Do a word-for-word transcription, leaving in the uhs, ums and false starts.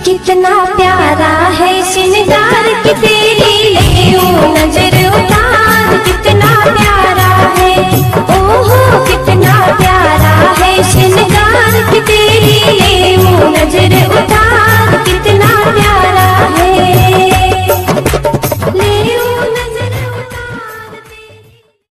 कितना प्यारा है श्रृंगार की तेरी ले नजर